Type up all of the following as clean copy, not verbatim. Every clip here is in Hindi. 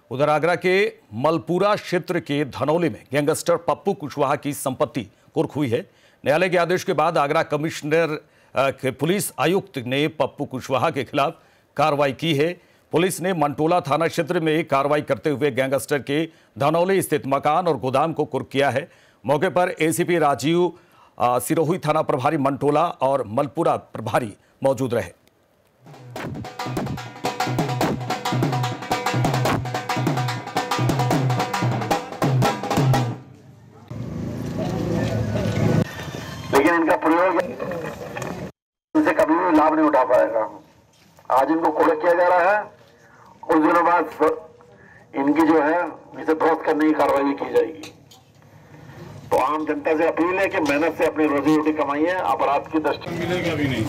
उधर आगरा के मलपुरा क्षेत्र के धनौली में गैंगस्टर पप्पू कुशवाहा की संपत्ति कुर्क हुई है। न्यायालय के आदेश के बाद आगरा कमिश्नर के पुलिस आयुक्त ने पप्पू कुशवाहा के खिलाफ कार्रवाई की है। पुलिस ने मंटोला थाना क्षेत्र में कार्रवाई करते हुए गैंगस्टर के धनौली स्थित मकान और गोदाम को कुर्क किया है। मौके पर एसीपी राजीव, सिरोही थाना प्रभारी मंटोला और मलपुरा प्रभारी मौजूद रहे। लेकिन इनका प्रयोग इनसे कभी भी लाभ नहीं उठा पाएगा। आज इनको कोड़क किया जा रहा है, कुछ दिनों बाद इनकी जो है इसे ध्वस्त करने की कार्रवाई भी की जाएगी। तो आम जनता से अपील है कि मेहनत से अपनी रोजी रोटी कमाइए, अपराध की दृष्टि मिलेगा भी नहीं।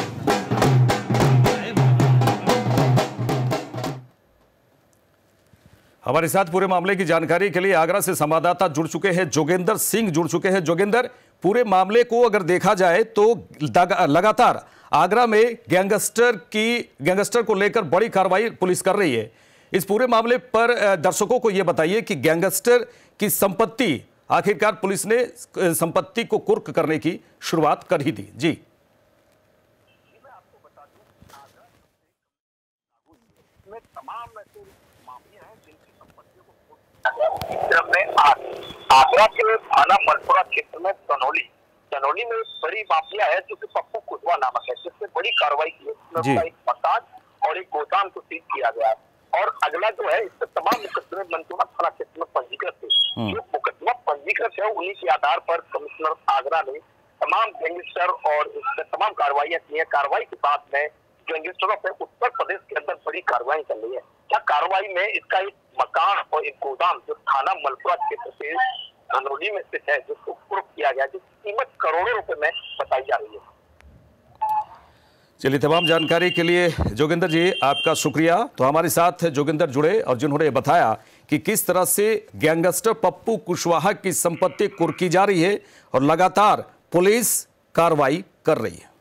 हमारे साथ पूरे मामले की जानकारी के लिए आगरा से संवाददाता जुड़ चुके हैं, जोगेंद्र सिंह जुड़ चुके हैं। जोगेंद्र, पूरे मामले को अगर देखा जाए तो लगातार आगरा में गैंगस्टर को लेकर बड़ी कार्रवाई पुलिस कर रही है। इस पूरे मामले पर दर्शकों को यह बताइए कि गैंगस्टर की संपत्ति, आखिरकार पुलिस ने संपत्ति को कुर्क करने की शुरुआत कर ही दी। जी, आगरा के थाना मलपुरा क्षेत्र में तनौली में बड़ी माफिया है जो कि पप्पू कुशवाहा नामक है, जिससे बड़ी कार्रवाई की है। एक मकान और एक गोदाम को सीज किया गया है और अगला जो है इससे तमाम मुकदमे मंटोला थाना क्षेत्र में पंजीकृत थे। जो मुकदमा पंजीकृत है उन्हीं के आधार पर कमिश्नर आगरा ने तमाम गैंगस्टर और इसमें तमाम कार्रवाइयां की है। कार्रवाई के बाद में गैंगस्टरों पे उत्तर प्रदेश के अंदर बड़ी कार्रवाई चल रही है। क्या कार्रवाई में इसका एक मकान और एक गोदाम जो थाना मलपुरा क्षेत्र से धनौली में स्थित है, जिसको कुर्क किया गया, जिसकी कीमत करोड़ों रुपए में बताई जा रही है। चलिए, तमाम जानकारी के लिए जोगेंद्र जी आपका शुक्रिया। तो हमारे साथ जोगेंद्र जुड़े और जिन्होंने बताया कि किस तरह से गैंगस्टर पप्पू कुशवाहा की संपत्ति कुर्की जा रही है और लगातार पुलिस कार्रवाई कर रही है।